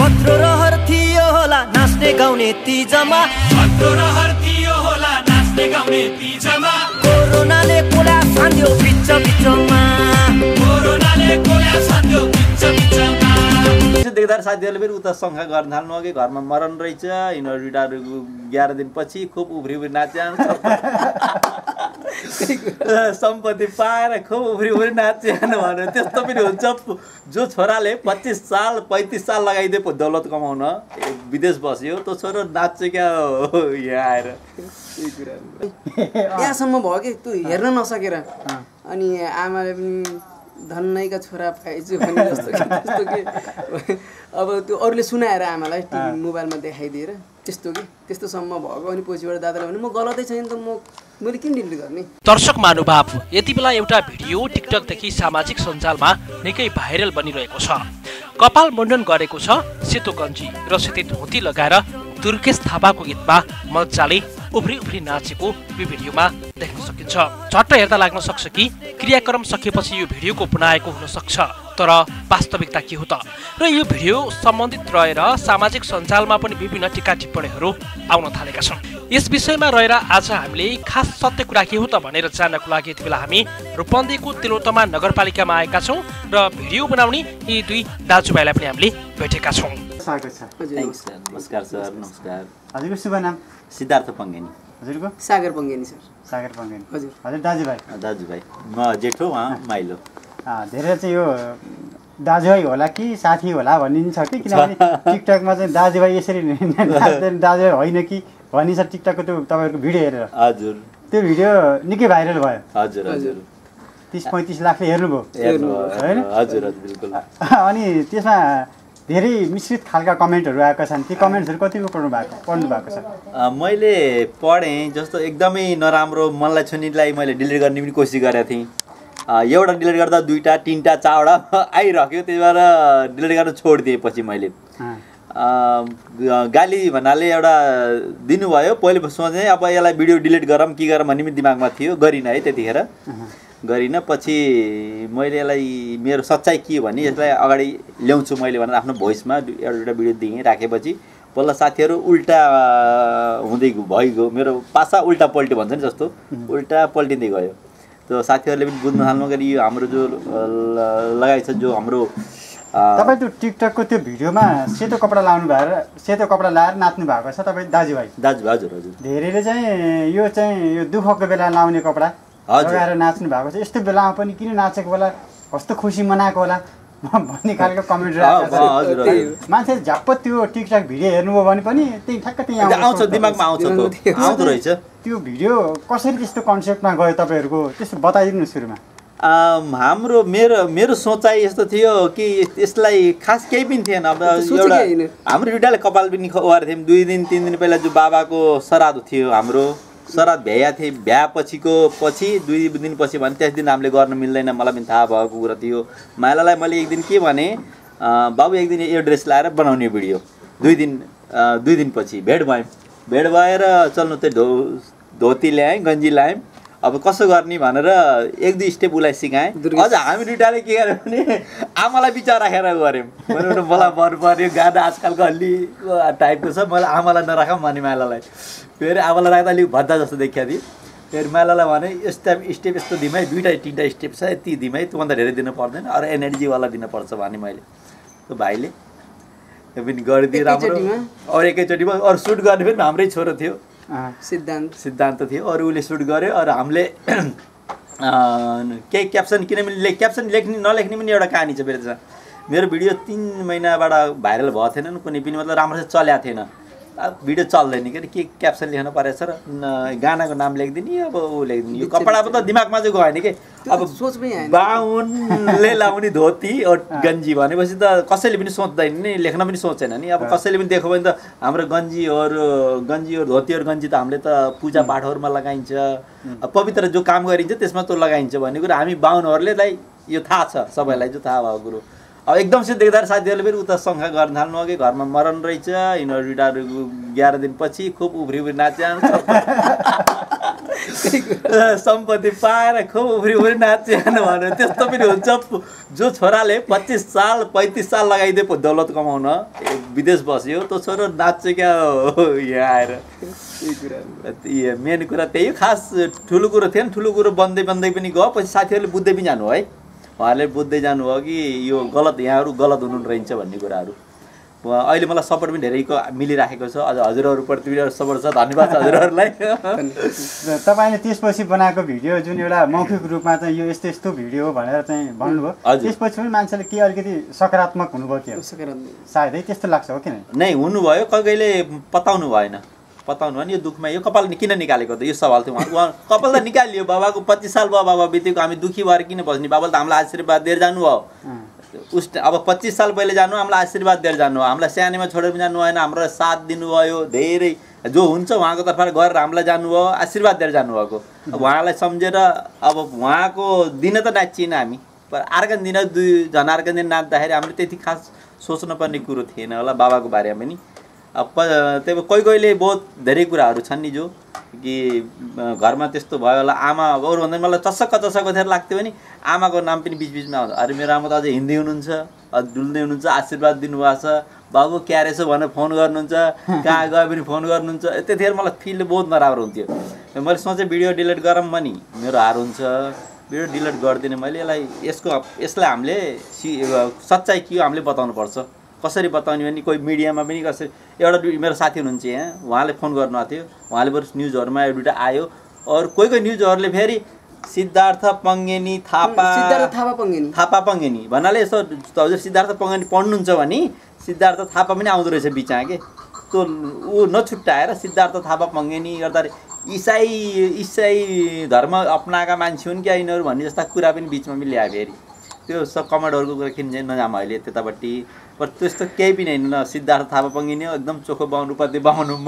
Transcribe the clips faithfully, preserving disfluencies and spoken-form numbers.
कत्रो रहर थियो होला नाच्ने गाउने तीजमा कत्रो रहर थियो होला नाच्ने गाउने तीजमा कोरोनाले कोला सान्यो बिच बिचमा कोरोनाले कोला सान्यो बिच बिचमा देख्दा साथीहरूले फेरि उता शङ्का गर्न थाल्नु अघि घरमा मरण रहेछ यिनीहरू रिटायर एघार दिनपछि खुब उफ्री उफ्री नाच्यान् सम्पत्ति पाएर खुब उफ्री उफ्री नाच्यान् भनेर त्यस्तो पनि हुन्छ जो छोराले पच्चिस साल पैँतिस साल लगाइदिए पो दौलत कमाउन विदेश बस्यो त्यो छोरो नाच्छ क्या यहाँ आएर यहाँसम्म भयो कि तँ हेर्न नसकेर अनि आमाले पनि धन्नैका छोरा पाएछु भने जस्तो कि त्यस्तो कि अब त्यो अरूले सुनाएर आमालाई टिभी मोबाइलमा देखाइदिएर त्यस्तो कि त्यस्तोसम्म भएको अनि पछिबाट दादाले भने म गलतै छैन त म मैले किन डिलिट गर्ने। दर्शक महानुभाव, यति बेला एउटा भिडियो टिकटकदेखि सामाजिक सञ्जालमा निकै भाइरल बनिरहेको छ। कपाल मुण्डन गरेको छ, सेतो गन्जी र सेतै धोती लगाएर दुर्गेश थापाको गीतमा मजाले उफ्री उफ्री नाचेको यो भिडियोमा देख्न सकिन्छ। झट्ट हेर्दा लाग्न सक्छ कि क्रियाक्रम सकेपछि यो भिडियोको बनाएको हुन सक्छ, तर वास्तविकता के हो त? र यो भिडियो सम्बन्धित रहेर सामाजिक सञ्जालमा पनि विभिन्न टिका टिप्पणीहरू आउन थालेका छन्। यस विषयमा रहेर आज हामीले खास सत्य कुरा के हो त भनेर जान्नको लागि यति बेला हामी रूपन्देहीको तिलोत्तमा नगरपालिकामा आएका छौँ र भिडियो बनाउने यी दुई दाजुभाइलाई पनि हामीले भेटेका छौँ। नमस्कार सर। नमस्कार। हजुरको शुभ नाम? सिद्धार्थ पङ्गेनी। हजुरको? सागर पङ्गेनी सर। सागर पङ्गेनी। हजुर। हजुर दाजुभाइ? दाजुभाइ। म जेठो, उहाँ माइलो। धेरै चाहिँ यो दाजुभाइ होला कि साथी होला भनिन्छ कि, किनभने टिकटकमा चाहिँ दाजुभाइ यसरी दाजुभाइ होइन कि भनिन्छ टिकटकको त्यो तपाईँहरूको भिडियो हेरेर। हजुर। त्यो भिडियो निकै भाइरल भयो। हजुर हजुर। तिस पैँतिस लाखले हेर्नुभयो होइन? हजुर हजुर बिल्कुल। अनि त्यसमा धेरै मिश्रित खालका कमेन्टहरू आएका छन्, ती कमेन्ट्सहरू कतिको पढ्नु भएको पढ्नु भएको छ? मैले पढेँ, जस्तो एकदमै नराम्रो मनलाई छुनेलाई मैले डिलिट गर्ने पनि कोसिस गरेको थिएँ। एउटा डिलिट गर्दा दुईवटा तिनवटा चारवटा आइरह्यो, त्यही भएर डिलिट गर्न छोडिदिएँ। पछि मैले गाली भन्नाले एउटा दिनुभयो, पहिले सोचेँ अब यसलाई भिडियो डिलिट गरौँ कि गरौँ भन्ने पनि दिमागमा थियो, गरिनँ है त्यतिखेर गरिनँ। पछि मैले यसलाई मेरो सच्चाइ के भने यसलाई अगाडि ल्याउँछु मैले भनेर आफ्नो भोइसमा एउटा एउटा भिडियो दिएँ। राखेपछि बल्ल साथीहरू उल्टा हुँदै भइगयो, मेरो पासा उल्टा पल्ट्यो भन्छ नि जस्तो उल्टा पल्टिँदै गयो। त्यो साथीहरूले पनि बुझ्नु थाल्नु कि यो हाम्रो जो लगाइछ, जो हाम्रो तपाईँ त्यो टिकटकको त्यो भिडियोमा सेतो कपडा लाउनु भएर सेतो कपडा लाएर नाच्नु भएको छ तपाईँ दाजुभाइ? दाजुभाइ हजुर हजुर। धेरैले चाहिँ यो चाहिँ यो दुःखको बेला लाउने कपडा लगाएर नाच्नु भएको छ, यस्तो बेलामा पनि किन नाचेको होला, कस्तो खुसी मनाएको होला भन्ने खालको कमेन्ट राखेको छ। मान्छे झ्याप्प त्यो टिकटक भिडियो हेर्नुभयो भने पनि त्यही ठ्याक्क त्यही आउँछ, दिमागमा आउँछ, आउँदो रहेछ। त्यो भिडियो कसरी त्यस्तो कन्सेप्टमा गयो तपाईँहरूको, त्यस्तो बताइदिनु सुरुमा। हाम्रो मेरो मेरो सोचाइ यस्तो थियो कि यसलाई खास केही पनि थिएन। अब एउटा हाम्रो दुइटाले कपाल पनि खुवाएर थियौँ। दुई दिन तिन दिन पहिला जो बाबाको श्राद्ध थियो, हाम्रो श्राद्ध भ्याया थिएँ, भ्या पछिको पछि दुई दिनपछि भने त्यस दिन हामीले गर्न मिल्दैन, मलाई पनि थाहा भएको कुरा थियो। माइलालाई मैले एक दिन के भने, बाबु एक दिन यो ड्रेस लाएर बनाउने भिडियो। दुई दिन दुई दिनपछि भेट भयौँ। भेट भएर चल्नु त्यो धो धोती ल्याएँ, गन्जी ल्याएँ, अब कसो गर्ने भनेर एक दुई स्टेप उसलाई सिकाएँ। अझ हामी दुइटाले के गर्यो भने आमालाई विचार राखेर गऱ्यौँ। मैले मलाई मन पर्यो, गाना आजकलको अलि टाइपको छ, मलाई आमालाई नराखौँ भने माइलालाई, फेरि आमालाई राख्दा अलिक भद्दा जस्तो देखिया थियो। फेरि माइलालाई भने यस्तो स्टेप यस्तो दिमाइ, दुईवटा तिनवटा स्टेप छ, यति दिमाइ, त्योभन्दा धेरै दिनु पर्दैन, अरू एनर्जीवाला दिनुपर्छ भने मैले। त्यो भाइले त्यो पनि गरिदियो राम्रो। अरू एकैचोटिमा अरू सुट गर्ने पनि हाम्रै छोरो थियो, सिद्धान्त सिद्धान्त थियो। अरू उसले सुट गर्यो, अरू हामीले केही क्याप्सन, किनभने क्याप्सन लेख्ने नलेख्ने पनि एउटा कहानी छ मेरो त्यसमा। मेरो भिडियो तिन महिनाबाट भाइरल भएको थिएन, कुनै पनि मतलब राम्रोसँग चलेको थिएन, भिडियो चल्दैन के के क्याप्सन लेख्नु परेछ र गानाको नाम लेखिदिने, अब ऊ लेखिदिने। यो कपडाको त दिमागमा चाहिँ गएन कि, अब सोचमै आएन। बाहुनले लाउने धोती गन्जी भनेपछि त कसैले पनि सोच्दैन नि, लेख्न पनि सोचेन नि। अब कसैले पनि देख्यो भने त हाम्रो गन्जीहरू गन्जीहरू धोतीहरू गन्जी त हामीले त पूजा पाठहरूमा लगाइन्छ, पवित्र जो काम गरिन्छ त्यसमा त लगाइन्छ भन्ने कुरा हामी बाहुनहरूलाई यो थाहा छ, सबैलाई जो थाहा भएको कुरो। अब एकदम से देख्दा साथीहरूले फेरि उता शङ्का गर्न थाल्नु अघि घरमा मरण रहेछ, यिनीहरू रिटायर एघार दिनपछि खुब उफ्री उफ्री नाच्यान् सम्पत्ति पाएर खुब उफ्री उफ्री नाचिहाल्नु भन्यो त्यस्तो पनि हुन्छ। जो छोराले पच्चिस साल पैँतिस साल लगाइदिए दौलत कमाउन विदेश बस्यो त्यो छोरो नाच्यो क्या यहाँ आएर। मेन कुरा त्यही खास ठुलो कुरो थिएन। ठुलो कुरो बन्दै बन्दै पनि गयो। पछि साथीहरूले बुझ्दै पनि जानुभयो है। उहाँहरूले बुझ्दै जानुभयो कि यो गलत यहाँहरू गलत हुनु रहन्छ भन्ने कुराहरू। अहिले मलाई सपोर्ट पनि धेरैको मिलिराखेको छ। अझ हजुरहरूप्रति पनि सपोर्ट छ। धन्यवाद छ हजुरहरूलाई। तपाईँले त्यसपछि बनाएको भिडियो जुन एउटा मौखिक रूपमा चाहिँ यो यस्तो यस्तो भिडियो भनेर चाहिँ भन्नुभयो, त्यसपछि पनि मान्छेले के अलिकति सकारात्मक हुनुभयो कि सायदै त्यस्तो लाग्छ हो किन? नै हुनुभयो। कोही कहिले पताउनु भएन। पताउनु भने यो दुःखमा यो कपाल किन निकालेको त यो सवाल थियो उहाँ। उहाँ कपाल त निकालियो। बाबाको पच्चिस साल भयो बाबा बितेको। हामी दुःखी भएर किन बस्ने? बाबाले त हामीलाई आशीर्वाद दिएर जानुभयो। उस अब पच्चिस साल पहिले जानु हामीलाई आशीर्वाद दिएर जानु, हामीलाई सानैमा छोडेर पनि जानु भएन, हाम्रो साथ दिनुभयो। धेरै जो हुन्छ उहाँको तर्फबाट गरेर हामीलाई जानुभयो, आशीर्वाद दिएर जानुभएको। अब उहाँलाई सम्झेर अब उहाँको दिन त नाचिएन हामी, पर अर्को दिन दुई झन् अर्को दिन नाच्दाखेरि हामीले त्यति खास सोच्नुपर्ने कुरो थिएन होला बाबाको बारेमा पनि। अब त्यही कोही कोहीले बहुत धेरै कुराहरू छन् नि जो कि घरमा त्यस्तो भयो होला। आमा अरूभन्दा मलाई चसक्क चसक्क थिएर लाग्थ्यो भने आमाको नाम पनि बिचबिचमा आउँछ। अरे मेरो आमा त अझै हिँड्दै हुनुहुन्छ, अझ डुल्दै हुनुहुन्छ, आशीर्वाद दिनुभएको छ। बाबु क्या रहेछ भनेर फोन गर्नुहुन्छ, कहाँ गयो पनि फोन गर्नुहुन्छ। त्यतिखेर मलाई फिल बहुत नराम्रो हुन्थ्यो। मैले सोचेँ भिडियो डिलिट गरौँ पनि मेरो हार हुन्छ, भिडियो डिलिट गरिदिने। मैले यसलाई यसको यसलाई हामीले सि सच्चाइ के हो हामीले बताउनुपर्छ। कसरी बताउने भने कोही मिडियामा पनि कसरी एउटा मेरो साथी हुनुहुन्छ यहाँ, उहाँले फोन गर्नुभएको थियो। उहाँले बरु न्युजहरूमा एउटा दुइटा आयो। अरू कोही कोही न्युजहरूले फेरि सिद्धार्थ पङ्गेनी थापा सिद्धार्थ थापा पङ्गेनी थापा पङ्गेनी भन्नाले यसो हजुर सिद्धार्थ पङ्गेनी पढ्नुहुन्छ भने सिद्धार्थ थापा पनि आउँदो रहेछ बिचमा के त्यो ऊ नछुट्याएर सिद्धार्थ थापा पङ्गेनी गर्दा इसाई इसाई धर्म अपनाएका मान्छे हुन् क्या यिनीहरू भन्ने जस्ता कुरा पनि बिचमा पनि ल्यायो। फेरि त्यो सब कमेन्टहरूको कुरा किन चाहिँ नजाम अहिले त्यतापट्टि। पर त्यस्तो केही पनि होइन। सिद्धार्थ थापा पङ्गेनी एकदम चोखो बाहुन उपाध्याय बाहुन म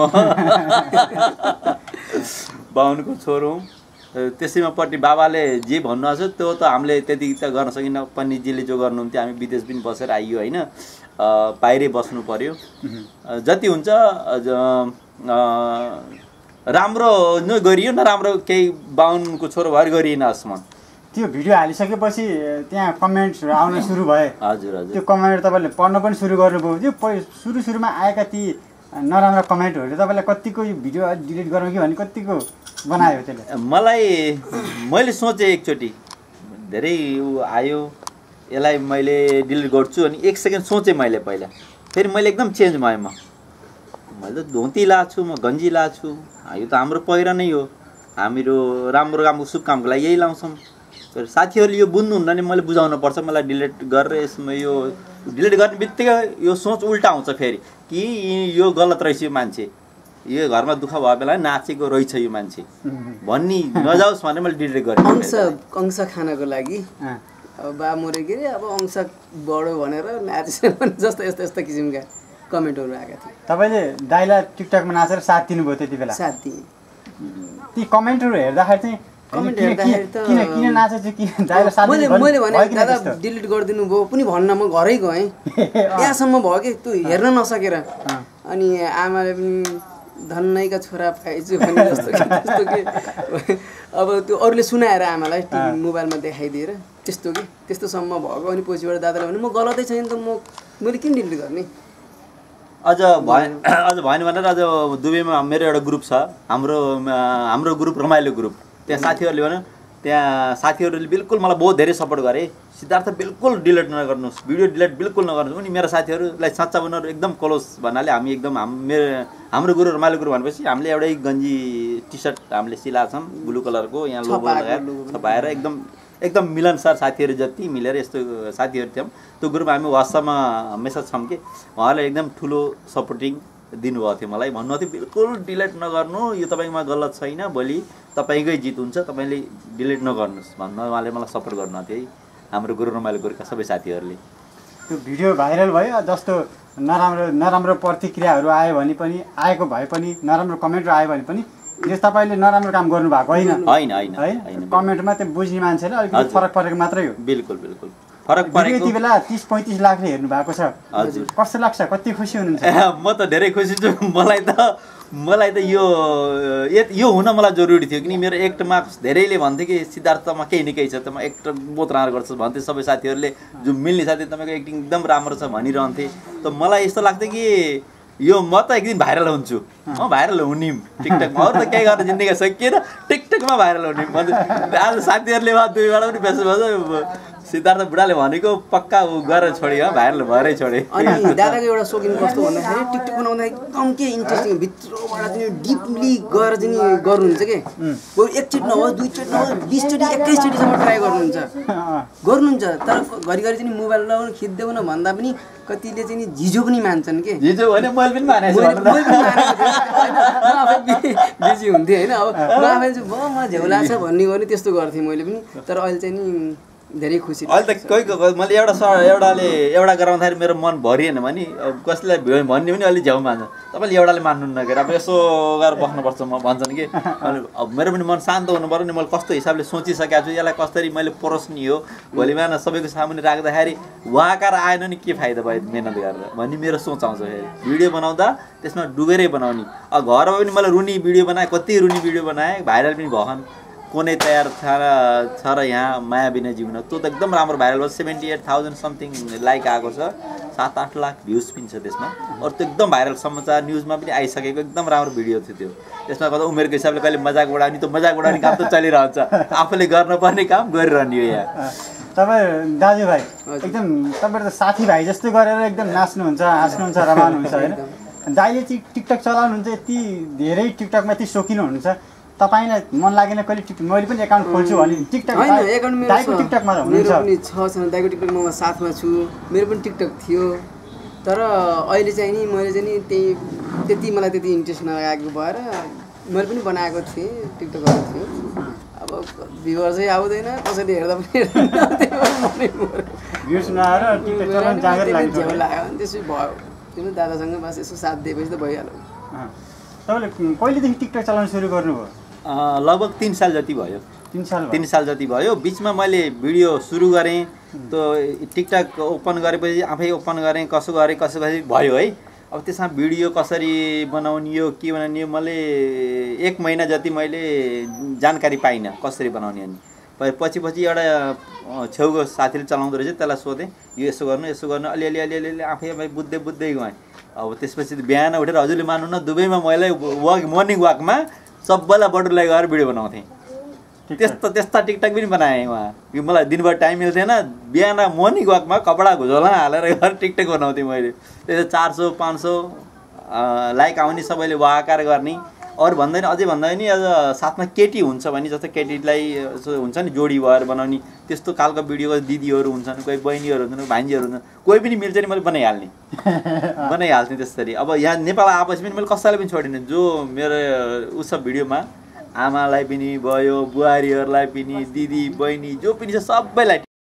बाहुनको छोरो हुँ। त्यसैमापट्टि बाबाले जे भन्नुहुन्छ त्यो त हामीले त्यति त गर्न सकिनँ। पण्डितजीले जो गर्नुहुन्थ्यो हामी विदेश पनि बसेर आइयो होइन, बाहिरै बस्नु पर्यो। जति हुन्छ राम्रो नै गरियो, नराम्रो केही बाहुनको छोरो भएर गरिएन आसम्म। त्यो भिडियो हालिसकेपछि त्यहाँ कमेन्ट्सहरू आउन सुरु भए। हजुर हजुर त्यो कमेन्ट तपाईँले पढ्न पनि सुरु गर्नुभयो। त्यो सुरु सुरुमा आएका ती नराम्रा कमेन्टहरूले तपाईँलाई कतिको यो भिडियो डिलिट गरौँ कि भन्ने कतिको बनायो त्यसले? मलाई मैले सोचेँ एकचोटि धेरै ऊ आयो यसलाई मैले डिलिट गर्छु अनि एक सेकेन्ड सोचेँ मैले पहिला। फेरि मैले एकदम चेन्ज भएँ। म मैले त धोती लाएको छु, म गन्जी लाएको छु। यो त हाम्रो पहिरनै हो, हामीहरू राम्रो कामको शुभ कामको लागि यही लाउँछौँ। साथीहरूले यो बुझ्नुहुन्न नि मैले बुझाउनु पर्छ। मलाई डिलिट गरेर यसमा यो डिलिट गर्ने बित्तिकै यो सोच उल्टा आउँछ फेरि कि यो गलत रहेछ यो मान्छे, यो घरमा दुःख भयो बेला नाचेको रहेछ यो मान्छे भन्ने नजाओस् भनेर मैले डिलिट गरेँ। अंश अंश खानको लागि अब बा मरे के अरे अब अंश बढो भनेर नाचेछ भने जस्तो यस्तो यस्तो किसिमका कमेन्टहरू आएका थिए। तपाईँले दाइलाई टिकटकमा नाचेर साथ दिनुभयो त्यति बेला? साथ दिएँ। ती कमेन्टहरू हेर्दाखेरि चाहिँ कमेन्ट हेर्दाखेरि त किन किन नाचेछु किन दाइलाई साथ मैले मैले भने दादा डिलिट गरिदिनु भयो पनि भन्न म घरै गएँ। यहाँसम्म भयो कि त्यो हेर्न नसकेर। अनि आमाले पनि धन्नैका छोरा पाएछु भने जस्तो कि त्यस्तो कि अब त्यो अरूले सुनाएर आमालाई मोबाइलमा देखाइदिएर त्यस्तो कि त्यस्तोसम्म भएको। अनि पछिबाट दादाले भने म गलतै छैन त म मैले किन डिलिट गर्ने। अझ भएन अझ भएन भनेर अझ दुबईमा मेरो एउटा ग्रुप छ, हाम्रो हाम्रो ग्रुप रमाइलो ग्रुप। त्यहाँ साथीहरूले भन्यो, त्यहाँ साथीहरूले बिल्कुल मलाई बहुत धेरै सपोर्ट गरे। सिद्धार्थ बिल्कुल डिलिट नगर्नुहोस्, भिडियो डिलिट बिल्कुल नगर्नुहोस्। उनी मेरो साथीहरूलाई साँच्चा उनीहरू एकदम क्लोज भन्नाले हामी एकदम हाम मेरो हाम्रो गुरु रमाइलो गुरु भनेपछि हामीले एउटै गन्जी टी सर्ट हामीले सिलाएको छौँ ब्लू कलरको, यहाँ लोगो लगाएर छपाएर एकदम एकदम मिलनसार साथीहरू जति मिलेर यस्तो साथीहरू थियौँ। त्यो ग्रुपमा हामी वाट्सएपमा मेसेज छौँ कि उहाँहरूले एकदम ठुलो सपोर्टिङ दिनुभएको थियो। मलाई भन्नुभएको थियो बिल्कुल डिलिट नगर्नु, यो तपाईँकोमा गलत छैन, भोलि तपाईँकै जित हुन्छ, तपाईँले डिलिट नगर्नुहोस् भन्नु उहाँले मलाई सपोर्ट गर्नुभएको थियो है हाम्रो गुरु रमाइलो गुरुका सबै साथीहरूले। त्यो भिडियो भाइरल भयो, जस्तो नराम्रो नराम्रो प्रतिक्रियाहरू आयो भने पनि आएको भए पनि नराम्रो कमेन्टहरू आयो भने पनि यस तपाईँले नराम्रो काम गर्नुभएको होइन होइन होइन है। कमेन्टमा त्यो बुझ्ने मान्छेले अलिकति फरक परेको मात्रै हो। बिल्कुल बिल्कुल फरक परेको यति बेला तीस पैँतिस लाखले हेर्नु भएको छ हजुर कस्तो लाग्छ कति खुसी हुनुहुन्छ म त धेरै खुसी छु मलाई त मलाई त यो यो हुन मलाई जरुरी थियो किन मेरो एक्टमा धेरैले भन्थे कि सिद्धार्थमा केही न केही छ त म एक्टर बहुत राम्रो गर्छु भन्थे सबै साथीहरूले जो मिल्ने साथी तपाईँको एक्टिङ एकदम राम्रो छ भनिरहन्थे त मलाई यस्तो लाग्थ्यो कि यो म त एक दिन भाइरल हुन्छु म भाइरल हुने टिकटकमा अरू त केही गर्न जिन्दगी सकिएन टिकटकमा भाइरल हुने आज साथीहरूले दुईबाट पनि बेस भन्छ सिद्धार्थ बुढाले भनेको पक्का ऊ गरेर छोड्यो भाइरल भएरै छोडे अनि दादाको एउटा सोकिन कस्तो भन्दाखेरि टिकटक बनाउँदा एकदम के इन्ट्रेस्टिङ भित्रबाट चाहिँ डिपली गएर चाहिँ गर्नुहुन्छ के एकचोटि नहोस् दुईचोटि नहोस् बिसचोटि एक्काइसचोटिसम्म ट्राई गर्नुहुन्छ गर्नुहुन्छ तर घरिघरि चाहिँ मोबाइल लगाउनु खिच्देऊ भन्दा पनि कतिले चाहिँ झिजो पनि मान्छन् के झिजो भने मैले पनि मानेको बिजी हुन्थेँ होइन अब म आफै चाहिँ ब म झेउला छ भन्ने गर्ने त्यस्तो गर्थेँ मैले पनि तर अहिले चाहिँ नि धेरै खुसी अहिले त कोही मैले एउटा एउटाले एउटा गराउँदाखेरि मेरो मन भरिएन भने कसैलाई भन्ने पनि अलि झ्याउ मान्छ तपाईँले एउटाले मान्नुहुन्न के अब यसो गरेर बस्नुपर्छ म भन्छन् कि अब मेरो पनि मन शान्त हुनु पऱ्यो नि मैले कस्तो हिसाबले सोचिसकेको छु यसलाई कसरी मैले परोस्ने हो भोलि बिहान सबैको सामुन्ने राख्दाखेरि वाकार आएन नि के फाइदा भयो मेहनत गरेर भन्ने मेरो सोच आउँछ फेरि भिडियो बनाउँदा त्यसमा डुबेरै बनाउने अब घरमा पनि मैले रुनी भिडियो बनाएँ कति रुनी भिडियो बनाएँ भाइरल पनि भएन कुनै तयार छ र छ र यहाँ माया बिना जिउन त्यो त एकदम राम्रो भाइरल भयो seventy eight thousand something like आएको छ सात आठ लाख भ्युज पनि छ त्यसमा अरू त्यो एकदम भाइरल समाचार न्युजमा पनि आइसकेको एकदम राम्रो भिडियो थियो त्यो त्यसमा गर्दा उमेरको हिसाबले कहिले मजाक उडाउने त्यो मजाक उडाउने काम त चलिरहन्छ आफूले गर्नुपर्ने काम गरिरहने हो यहाँ तपाईँ दाजुभाइ एकदम तपाईँहरू त साथीभाइ जस्तो गरेर एकदम नाच्नुहुन्छ हाँस्नुहुन्छ रमाउनुहुन्छ होइन दाइले चाहिँ टिकटक चलाउनुहुन्छ यति धेरै टिकटकमा यति सोकिनु हुनुहुन्छ तपाईलाई मन लागेन कहिले टिकटक मैले पनि एकाउन्ट खोल्छु भने टिकटक हैन एकाउन्ट मेरो दाइको टिकटकमा हुनुहुन्छ मेरो पनि छ छ दाइको टिकटकमा म साथमा छु मेरो पनि टिकटक थियो तर अहिले चाहिँ नि मैले चाहिँ नि त्यही त्यति मलाई त्यति इन्ट्रेस्ट नलागेको भएर मैले पनि बनाएको थिएँ टिकटकहरू थियो अब भ्युअर चाहिँ आउँदैन कसैले हेर्दा पनि भ्युज नआएर टिकटक चलाउन जाँगर लाग्यो अनि त्यसै भयो तिम्रो दादासँग बस यसो साथ दिएपछि त भइहाल्यो तपाईँले कहिलेदेखि टिकटक चलाउन सुरु गर्नुभयो लगभग तिन साल जति भयो तिन साल तिन साल जति भयो बिचमा मैले भिडियो सुरु गरेँ त्यो टिकटक ओपन गरेपछि आफै ओपन गरेँ कसो गरेँ कसो कसरी भयो है अब त्यसमा भिडियो कसरी बनाउने हो के बनाउने हो मैले एक महिना जति मैले जानकारी पाइनँ कसरी बनाउने अनि पछि पछि एउटा छेउको साथीले चलाउँदो रहेछ त्यसलाई सोधेँ यो यसो गर्नु यसो गर्नु अलिअलि अलिअलि आफै आफै बुझ्दै बुझ्दै गएँ अब त्यसपछि बिहान उठेर हजुरले मान्नु न दुबईमा मैले वाक मर्निङ वाकमा सबैलाई बटुलाई गएर भिडियो बनाउँथेँ त्यस्तो त्यस्ता टिकटक पनि बनाएँ उहाँ कि मलाई दिनभर टाइम मिल्थेन बिहान मर्निङ वाकमा कपडा घुझोला हालेर गएर टिकटक बनाउँथेँ मैले त्यसो चार सौ पाँच सौ लाइक आउने सबैले वाकार गर्ने अरू भन्दैन अझै भन्दा नि अझ साथमा केटी हुन्छ भने जस्तो केटीलाई हुन्छ नि जोडी भएर बनाउने त्यस्तो खालको भिडियोको दिदीहरू हुन्छन् कोही बहिनीहरू हुन्छन् भान्जीहरू हुन्छन् कोही पनि मिल्छ नि मैले बनाइहाल्ने बनाइहाल्थेँ त्यसरी अब यहाँ नेपाल आएपछि पनि मैले कसैलाई पनि छोडिनँ जो मेरो उसब भिडियोमा आमालाई पनि भयो बुहारीहरूलाई पनि दिदी बहिनी जो पनि छ सबैलाई